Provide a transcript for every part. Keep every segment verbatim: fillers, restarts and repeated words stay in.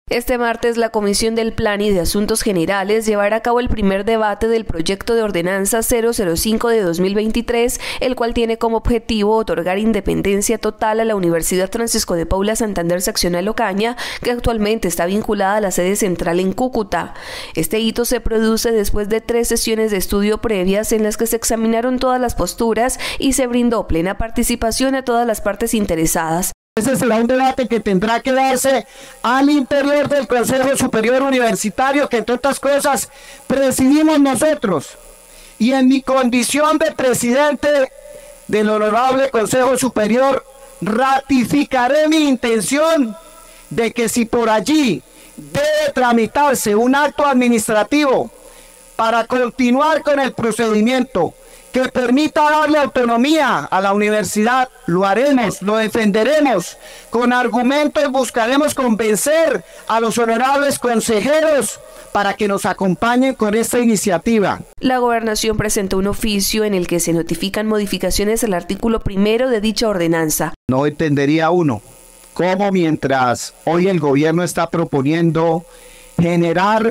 Este martes, la Comisión del Plan y de Asuntos Generales llevará a cabo el primer debate del proyecto de ordenanza cero cero cinco de dos mil veintitrés, el cual tiene como objetivo otorgar independencia total a la Universidad Francisco de Paula Santander Seccional Ocaña, que actualmente está vinculada a la sede central en Cúcuta. Este hito se produce después de tres sesiones de estudio previas en las que se examinaron todas las posturas y se brindó plena participación a todas las partes interesadas. Ese será un debate que tendrá que darse al interior del Consejo Superior Universitario, que entre otras cosas presidimos nosotros. Y en mi condición de presidente del Honorable Consejo Superior, ratificaré mi intención de que si por allí debe tramitarse un acto administrativo para continuar con el procedimiento que permita darle autonomía a la universidad, lo haremos, lo defenderemos con argumentos, buscaremos convencer a los honorables consejeros para que nos acompañen con esta iniciativa. La Gobernación presentó un oficio en el que se notifican modificaciones al artículo primero de dicha ordenanza. No entendería uno cómo, mientras hoy el gobierno está proponiendo generar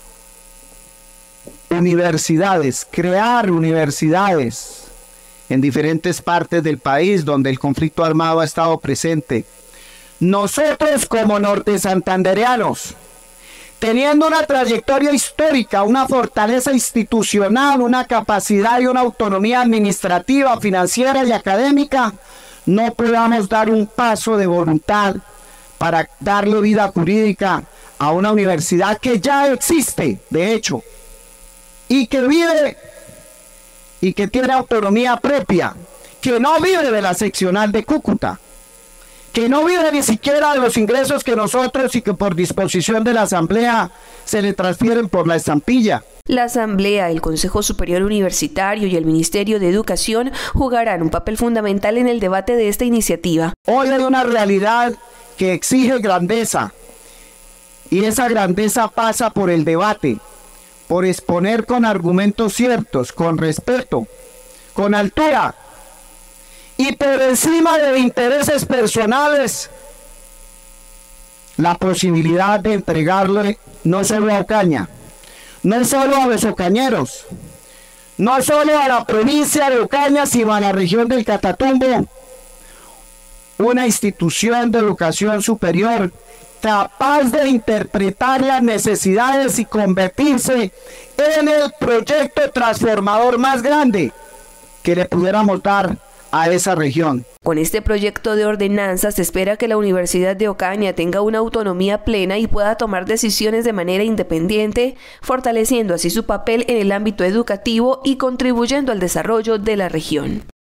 universidades, crear universidades en diferentes partes del país donde el conflicto armado ha estado presente, nosotros como norte santandereanos, teniendo una trayectoria histórica, una fortaleza institucional, una capacidad y una autonomía administrativa, financiera y académica, no podamos dar un paso de voluntad para darle vida jurídica a una universidad que ya existe, de hecho, y que vive y que tiene autonomía propia, que no vive de la seccional de Cúcuta, que no vive ni siquiera de los ingresos que nosotros y que por disposición de la Asamblea se le transfieren por la estampilla. La Asamblea, el Consejo Superior Universitario y el Ministerio de Educación jugarán un papel fundamental en el debate de esta iniciativa. Hoy hay una realidad que exige grandeza, y esa grandeza pasa por el debate, por exponer con argumentos ciertos, con respeto, con altura y por encima de intereses personales, la posibilidad de entregarle no solo a Ocaña, no solo a los ocañeros, no solo a la provincia de Ocaña, sino a la región del Catatumbo, una institución de educación superior capaz de interpretar las necesidades y convertirse en el proyecto transformador más grande que le pudiéramos dar a esa región. Con este proyecto de ordenanza se espera que la Universidad de Ocaña tenga una autonomía plena y pueda tomar decisiones de manera independiente, fortaleciendo así su papel en el ámbito educativo y contribuyendo al desarrollo de la región.